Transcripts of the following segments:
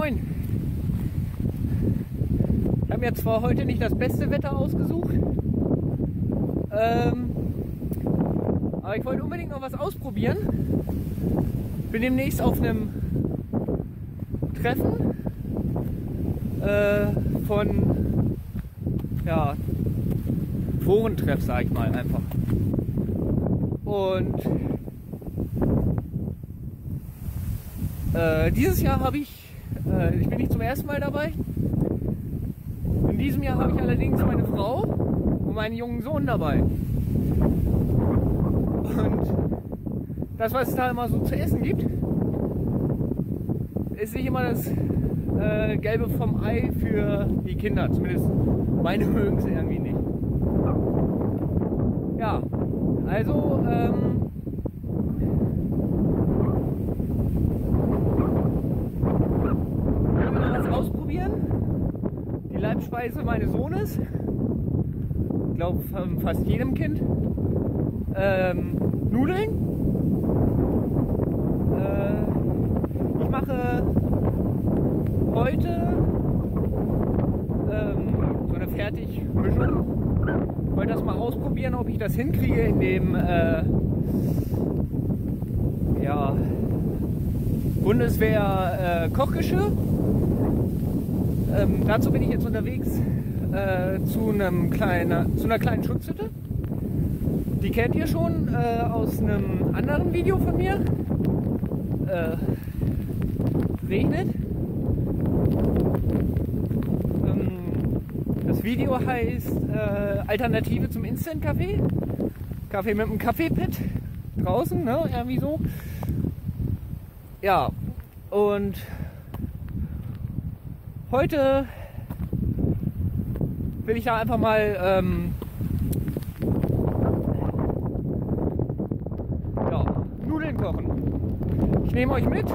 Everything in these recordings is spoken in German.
moin. Ich habe mir zwar heute nicht das beste Wetter ausgesucht, aber ich wollte unbedingt noch was ausprobieren. Bin demnächst auf einem Treffen von Forentreff, sag ich mal einfach. Und dieses Jahr habe ich bin nicht zum ersten Mal dabei. In diesem Jahr habe ich allerdings meine Frau und meinen jungen Sohn dabei. Und das, was es da immer so zu essen gibt, ist nicht immer das Gelbe vom Ei für die Kinder. Zumindest meine mögen es irgendwie nicht. Ja, also ausprobieren. Die Leibspeise meines Sohnes. Ich glaube von fast jedem Kind. Nudeln. Ich mache heute so eine Fertigmischung. Ich wollte das mal ausprobieren, ob ich das hinkriege in dem Bundeswehr Kochgeschirr. Dazu bin ich jetzt unterwegs zu einer kleinen Schutzhütte. Die kennt ihr schon aus einem anderen Video von mir. Regnet. Das Video heißt Alternative zum Instant-Kaffee. Kaffee mit einem Kaffeepad draußen, ne? Irgendwie so. Ja, und heute will ich da einfach mal Nudeln kochen. Ich nehme euch mit.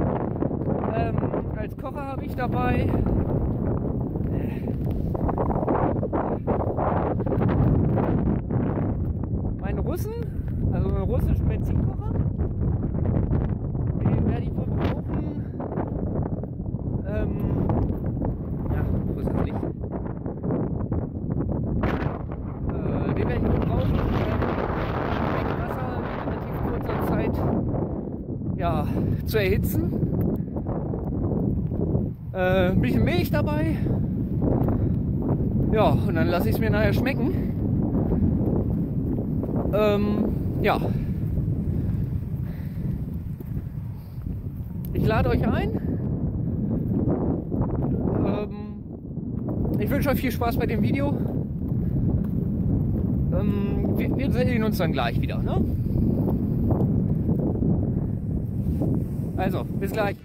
Als Kocher habe ich dabei meinen Russen, also einen russischen Benzinkocher. Den werde ich wohl brauchen. Wo ist das Licht? Den werde ich wohl brauchen, Wasser in relativ kurzer Zeit zu erhitzen. Ein bisschen Milch dabei. Ja, und dann lasse ich es mir nachher schmecken. Ich lade euch ein. Ich wünsche euch viel Spaß bei dem Video. Wir sehen uns dann gleich wieder, ne? Also, bis gleich.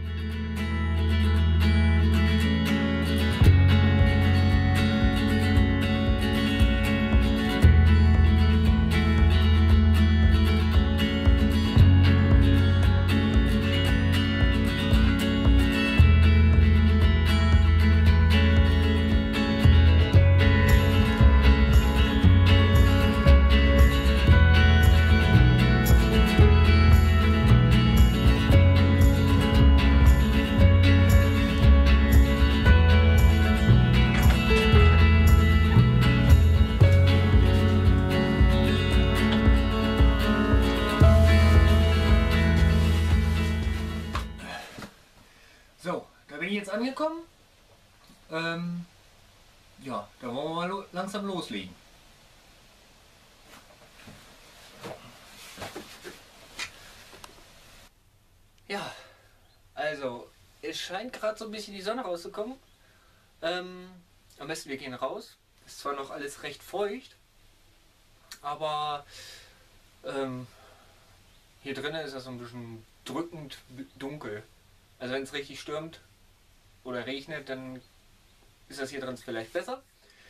So, da bin ich jetzt angekommen. Da wollen wir mal langsam loslegen. Ja, also es scheint gerade so ein bisschen die Sonne rauszukommen. Am besten wir gehen raus. Ist zwar noch alles recht feucht, aber hier drinnen ist das so ein bisschen drückend dunkel. Also wenn es richtig stürmt oder regnet, dann ist das hier drin vielleicht besser.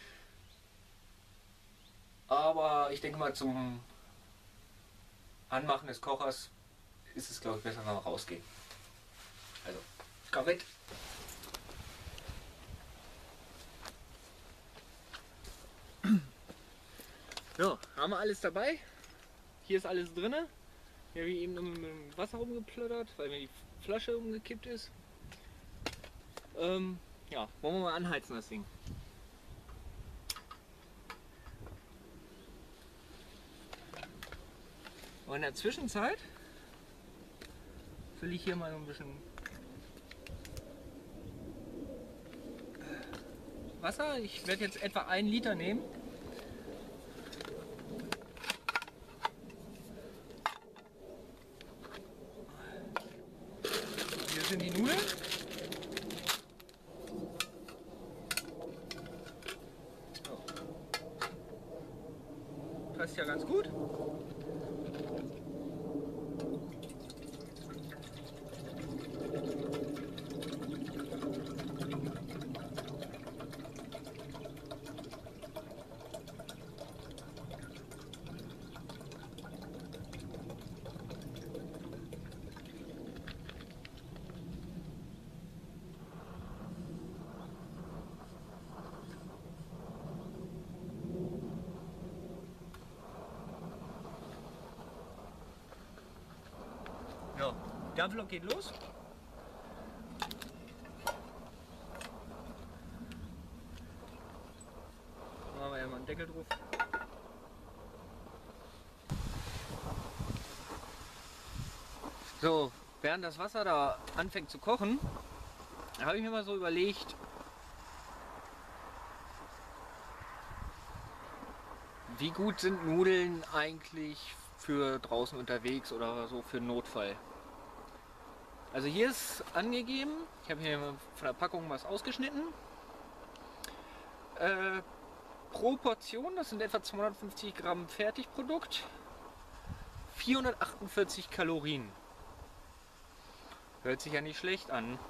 Aber ich denke mal, zum Anmachen des Kochers ist es, glaube ich, besser, wenn wir rausgehen. Also, komm mit! So, haben wir alles dabei. Hier ist alles drin. Hier habe ich eben im Wasser rumgeplöttert, weil mir die Flasche umgekippt ist. Ja, wollen wir mal anheizen das Ding. Und in der Zwischenzeit fülle ich hier mal so ein bisschen Wasser. Ich werde jetzt etwa 1 Liter nehmen. Hier sind die Nudeln. So. Passt ja ganz gut. Ja, Dampflok geht los. Machen wir ja mal einen Deckel drauf. So, während das Wasser da anfängt zu kochen, habe ich mir mal so überlegt, wie gut sind Nudeln eigentlich für draußen unterwegs oder so für Notfall. Also hier ist angegeben, ich habe hier von der Packung was ausgeschnitten. Pro Portion, das sind etwa 250 Gramm Fertigprodukt, 448 Kalorien. Hört sich ja nicht schlecht an,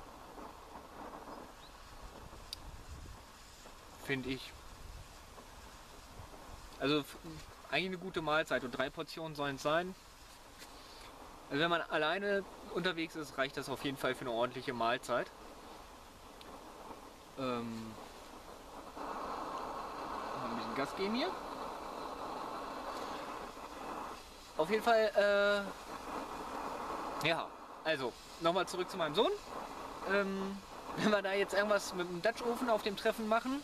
finde ich. Also eigentlich eine gute Mahlzeit und 3 Portionen sollen es sein. Also wenn man alleine unterwegs ist, reicht das auf jeden Fall für eine ordentliche Mahlzeit. Mal ein bisschen Gas geben hier. Auf jeden Fall, ja, also nochmal zurück zu meinem Sohn. Wenn wir da jetzt irgendwas mit dem Dutch-Ofen auf dem Treffen machen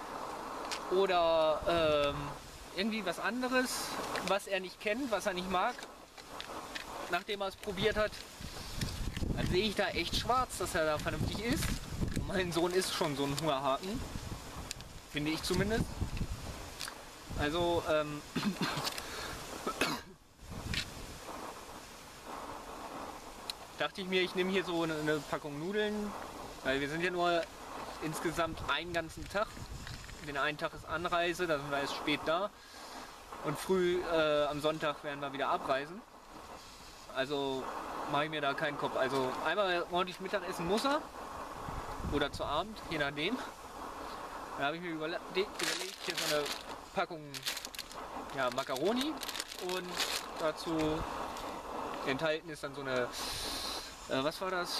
oder irgendwie was anderes, was er nicht kennt, was er nicht mag, nachdem er es probiert hat, dann sehe ich da echt schwarz, dass er da vernünftig ist. Mein Sohn ist schon so ein Hungerhaken, finde ich zumindest. Also, dachte ich mir, ich nehme hier so eine Packung Nudeln, weil wir sind ja nur insgesamt einen ganzen Tag. Den einen Tag ist Anreise, da sind wir erst spät da und früh am Sonntag werden wir wieder abreisen. Also mache ich mir da keinen Kopf. Also einmal ordentlich Mittagessen muss er oder zu Abend, je nachdem. Da habe ich mir überlegt, hier so eine Packung ja, Macaroni und dazu enthalten ist dann so eine, was war das?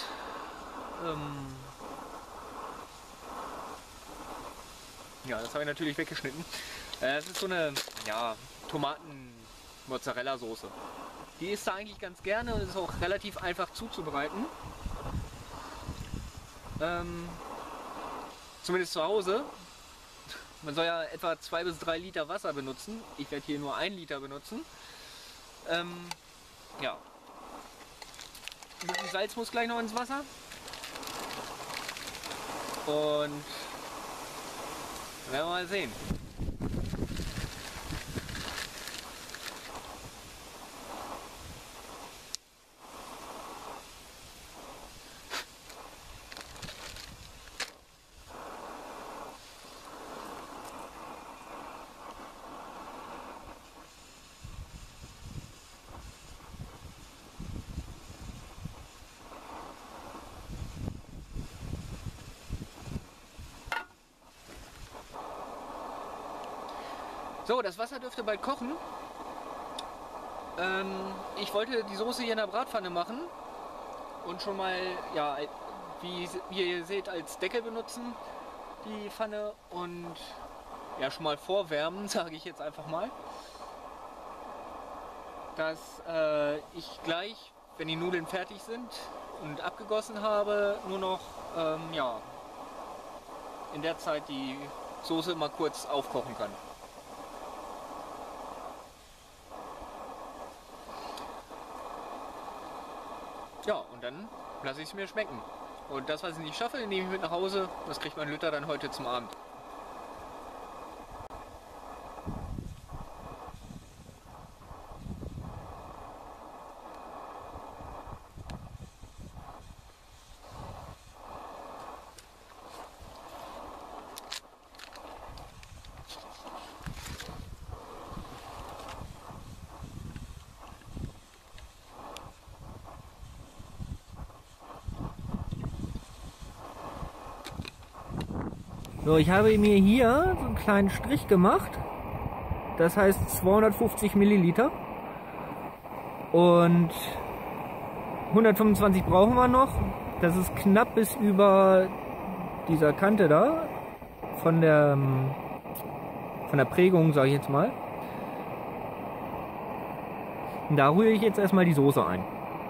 Ja, das habe ich natürlich weggeschnitten. Das ist so eine ja, Tomaten-Mozzarella-Soße. Die isst er eigentlich ganz gerne und ist auch relativ einfach zuzubereiten. Zumindest zu Hause. Man soll ja etwa 2 bis 3 Liter Wasser benutzen. Ich werde hier nur 1 Liter benutzen. Ja. Ein bisschen Salz muss gleich noch ins Wasser. Und werden wir mal sehen. So, das Wasser dürfte bald kochen. Ich wollte die Soße hier in der Bratpfanne machen und schon mal, ja, wie ihr seht, als Deckel benutzen die Pfanne und ja, schon mal vorwärmen, sage ich jetzt einfach mal. Dass ich gleich, wenn die Nudeln fertig sind und abgegossen habe, nur noch ja, in der Zeit die Soße mal kurz aufkochen kann. Ja, und dann lasse ich es mir schmecken. Und das, was ich nicht schaffe, nehme ich mit nach Hause. Das kriegt mein Lütter dann heute zum Abend. So, ich habe mir hier so einen kleinen Strich gemacht. Das heißt 250 Milliliter. Und 125 brauchen wir noch. Das ist knapp bis über dieser Kante da. Von der Prägung, sage ich jetzt mal. Und da rühre ich jetzt erstmal die Soße ein.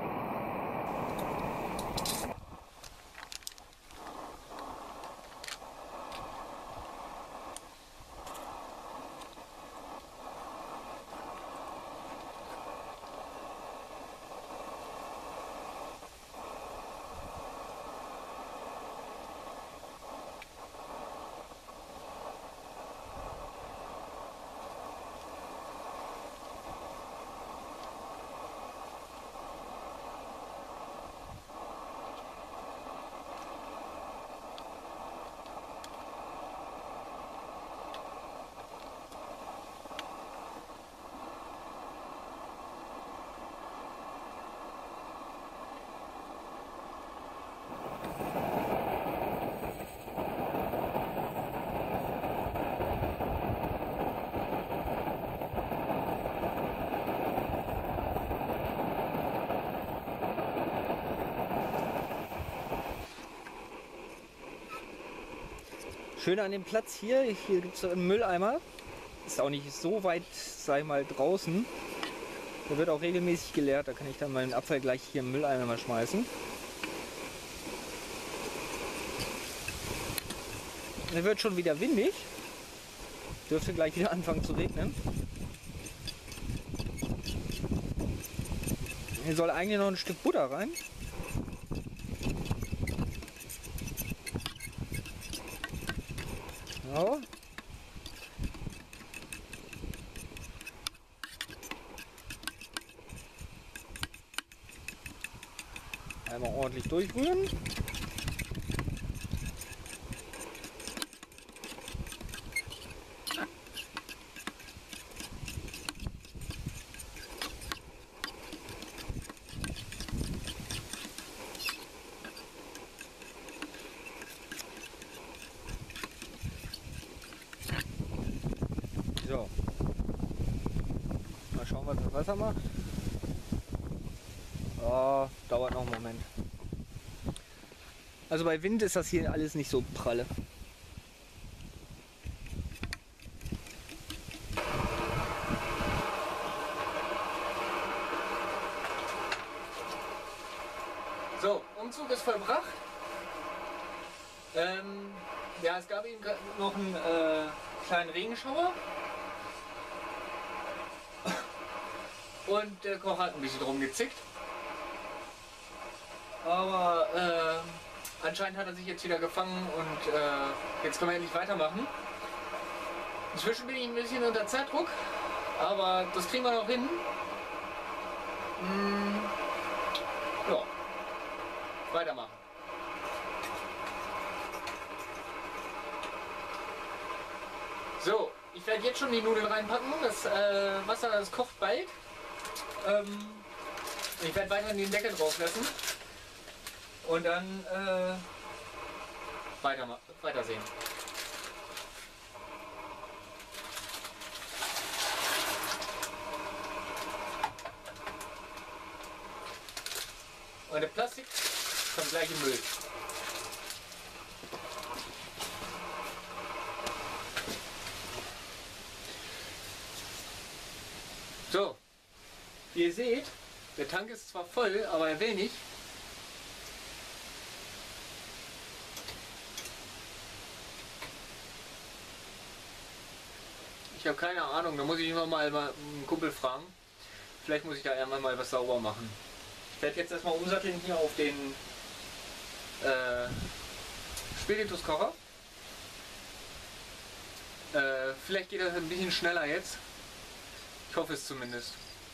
Schön an dem Platz hier gibt es einen Mülleimer. Ist auch nicht so weit, sag ich mal, draußen. Der wird auch regelmäßig geleert, da kann ich dann meinen Abfall gleich hier im Mülleimer mal schmeißen. Es wird schon wieder windig. Dürfte gleich wieder anfangen zu regnen. Hier soll eigentlich noch ein Stück Butter rein. So. Einmal ordentlich durchrühren. So. Mal schauen, was das Wasser macht. Oh, dauert noch einen Moment. Also bei Wind ist das hier alles nicht so pralle. So, Umzug ist vollbracht. Ja, es gab eben noch einen kleinen Regenschauer. Und der Koch hat ein bisschen drum gezickt. Aber anscheinend hat er sich jetzt wieder gefangen und jetzt können wir endlich weitermachen. Inzwischen bin ich ein bisschen unter Zeitdruck, aber das kriegen wir noch hin. Ja, weitermachen. So, ich werde jetzt schon die Nudeln reinpacken. Das Wasser, das kocht bald. Ich werde weiterhin den Deckel drauf lassen und dann weitersehen. Und der Plastik kommt gleich im Müll. So, wie ihr seht, der Tank ist zwar voll, aber er will nicht. Ich habe keine Ahnung, da muss ich immer mal einen Kumpel fragen. Vielleicht muss ich da irgendwann mal was sauber machen. Ich werde jetzt erstmal umsatteln hier auf den Spirituskocher. Vielleicht geht das ein bisschen schneller jetzt. Ich hoffe es zumindest.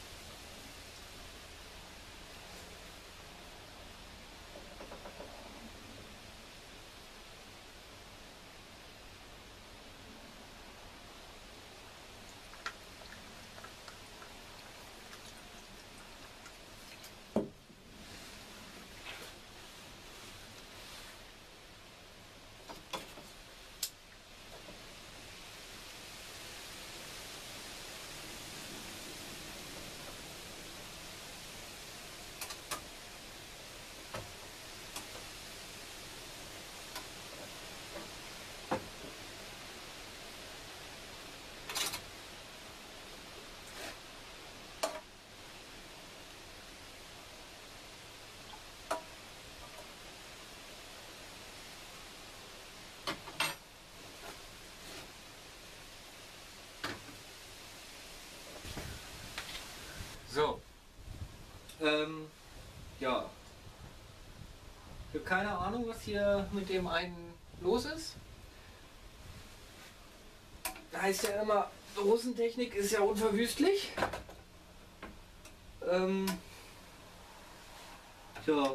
So. Ja. Ich habe keine Ahnung, was hier mit dem einen los ist. Da heißt ja immer, Rusentechnik ist ja unverwüstlich. Ja.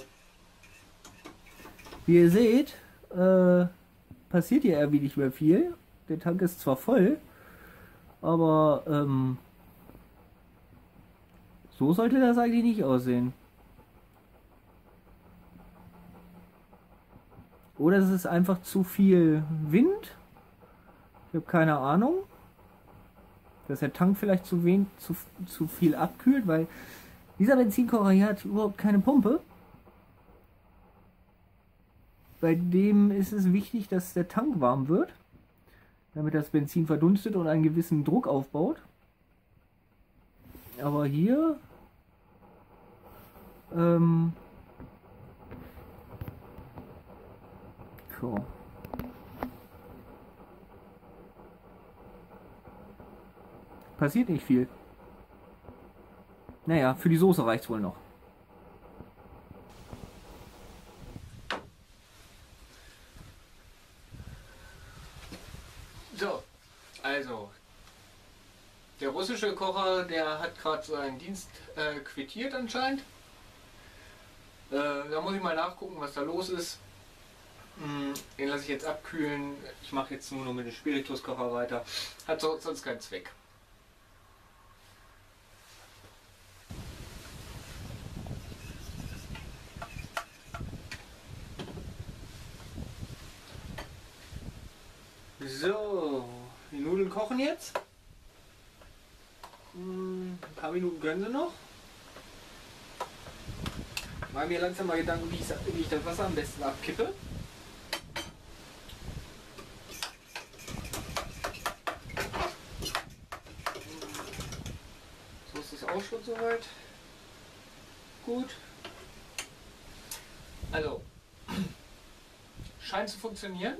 Wie ihr seht, passiert hier irgendwie nicht mehr viel. Der Tank ist zwar voll, aber so sollte das eigentlich nicht aussehen. Oder es ist einfach zu viel Wind. Ich habe keine Ahnung. Dass der Tank vielleicht zu viel abkühlt, weil dieser Benzinkocher hier hat überhaupt keine Pumpe. Bei dem ist es wichtig, dass der Tank warm wird, damit das Benzin verdunstet und einen gewissen Druck aufbaut. Aber hier so. Passiert nicht viel. Naja, für die Soße reicht es wohl noch. So, also der russische Kocher, der hat gerade seinen Dienst quittiert anscheinend. Da muss ich mal nachgucken, was da los ist. Den lasse ich jetzt abkühlen. Ich mache jetzt nur noch mit dem Spirituskocher weiter. Hat sonst keinen Zweck. So, die Nudeln kochen jetzt. Ein paar Minuten können sie noch. Mache mir langsam mal Gedanken, wie ich das Wasser am besten abkippe. So ist das auch schon soweit. Gut. Also, scheint zu funktionieren.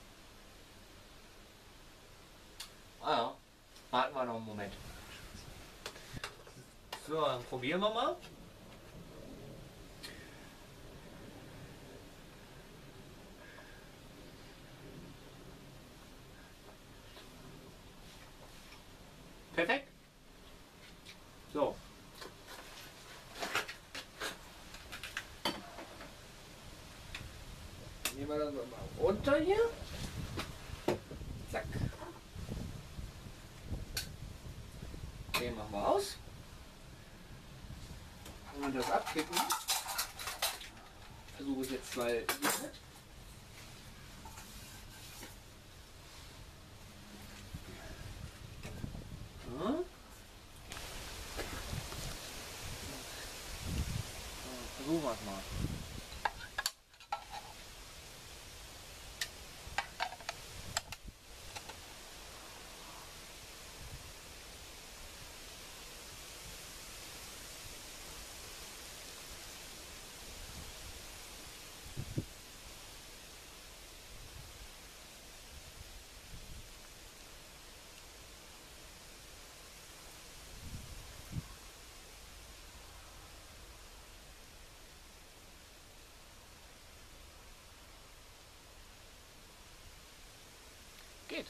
Ah ja, warten wir noch einen Moment. So, dann probieren wir mal. Perfekt. So. Nehmen wir das mal runter hier. Zack. Den machen wir aus. Und das abkippen. Versuche es jetzt mal hier. Versuchen wir es mal. Geht.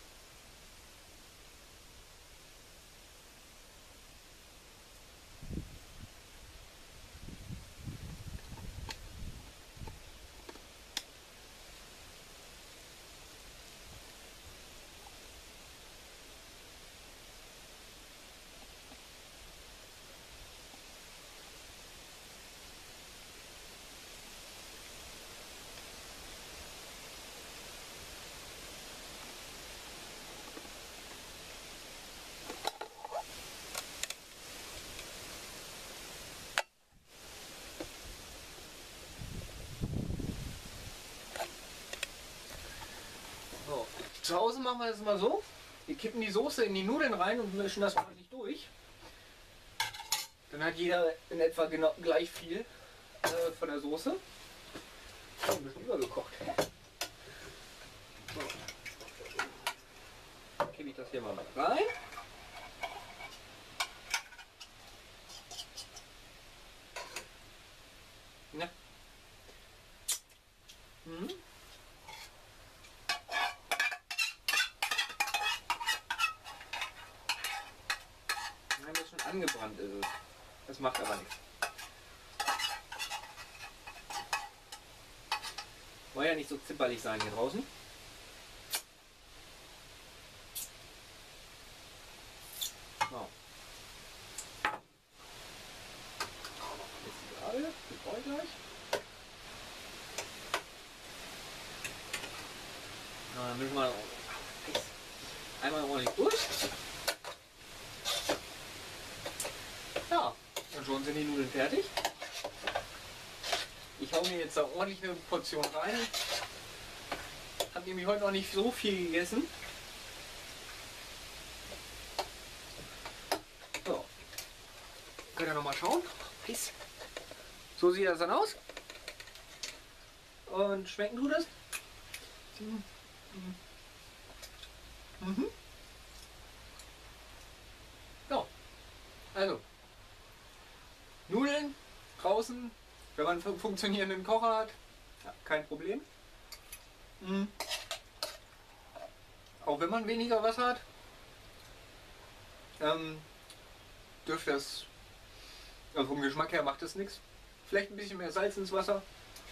So. Zu Hause machen wir das mal so. Wir kippen die Soße in die Nudeln rein und mischen das ordentlich durch. Dann hat jeder in etwa genau gleich viel von der Soße. Oh, ein bisschen übergekocht. So. Dann kippe ich das hier mal rein. Ja. Mhm. Ein bisschen angebrannt ist es. Das macht aber nichts. Soll ja nicht so zimperlich sein hier draußen. So. Jetzt gerade, die brauche ich gleich. Na, dann mischen wir einmal ordentlich durch. Ja, und schon sind die Nudeln fertig. Ich hau mir jetzt da ordentlich eine Portion rein. Hab nämlich heute noch nicht so viel gegessen. So. Könnt ihr noch mal schauen. So sieht das dann aus. Und schmecken tut es. Mhm. So. Also. Nudeln draußen, wenn man einen funktionierenden Kocher hat, ja, kein Problem. Auch wenn man weniger Wasser hat, dürfte das, also vom Geschmack her macht das nichts. Vielleicht ein bisschen mehr Salz ins Wasser.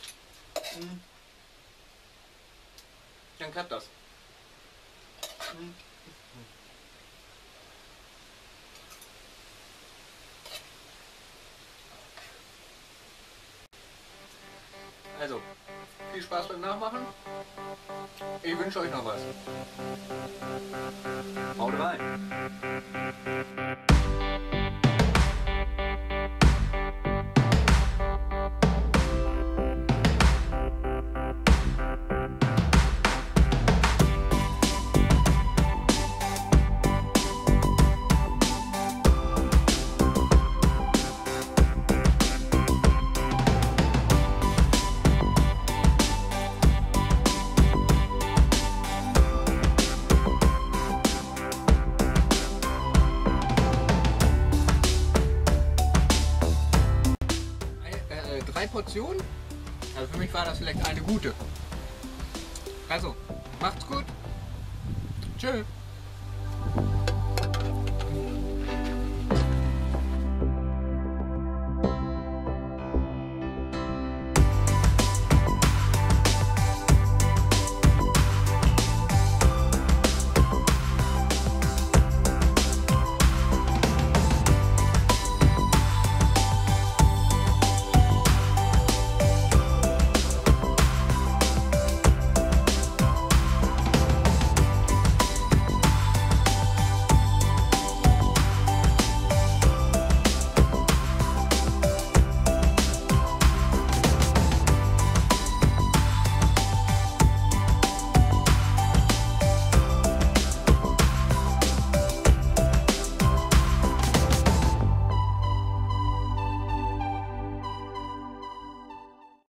Dann klappt das. Also, viel Spaß beim Nachmachen. Ich wünsche euch noch was. Haut rein! Drei Portionen. Also für mich war das vielleicht eine gute. Also, macht's gut. Tschö.